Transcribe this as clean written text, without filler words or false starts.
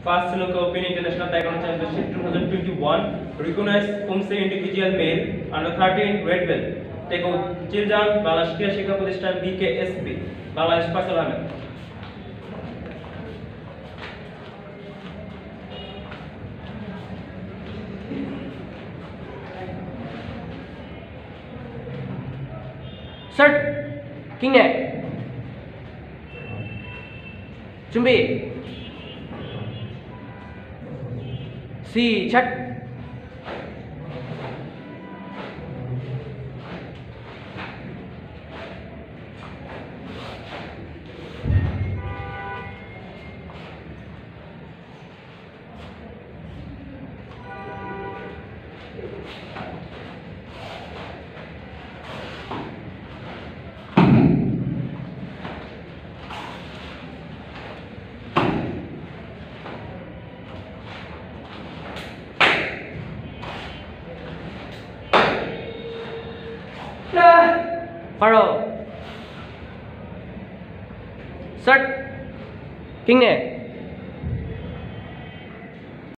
First Sri Lanka Open International Taekwondo Championship 2021 recognized Umse individual male under 13 red belt. Teko Chiljan Balashkia Shika Pradeshan BKSB Balash Pasalame. Start. King neck. 준비. 시작. Follow. Start. King neck.